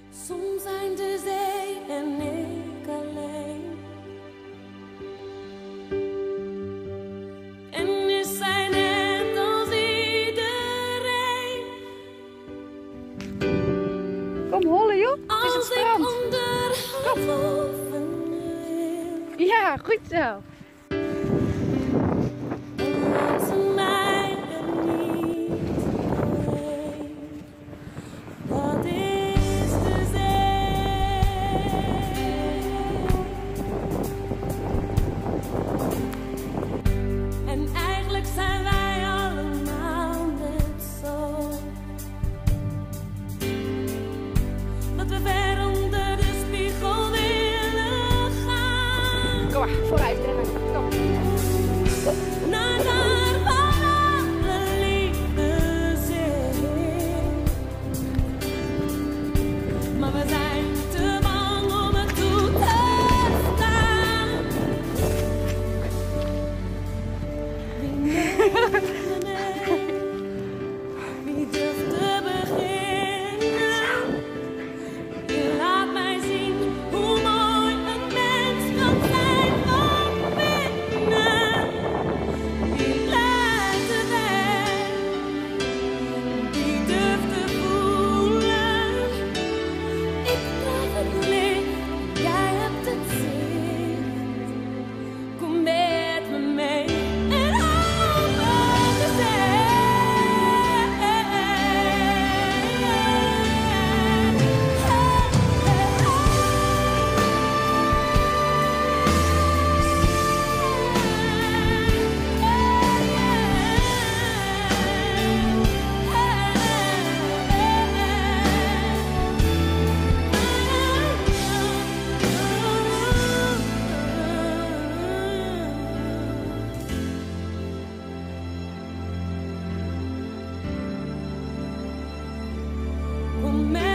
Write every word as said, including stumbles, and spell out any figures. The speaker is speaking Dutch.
Soms zijn de zee en ik alleen. En is zij net als iedereen. Kom hollen joh, het is het Als ik strand. onder haar boven wil, Ja, goed zo. dan laat ze mij er niet heen. Dat is de zee. En eigenlijk zijn wij allemaal net zo. Dat we ver onder de spiegel willen gaan. Kom maar, vooruit rennen. Kom. Naar daar waar alle liefde zit. Maar we zijn te bang om het toe te staan. Wie neemt me mee? Wie durft te beginnen? Je laat mij zien hoe mooi een mens kan zijn van binnen. Wie leidt de weg? Wie durft te voelen? Ik draag het licht, jij hebt het zicht. Kom met me mee en over de zee. Kom met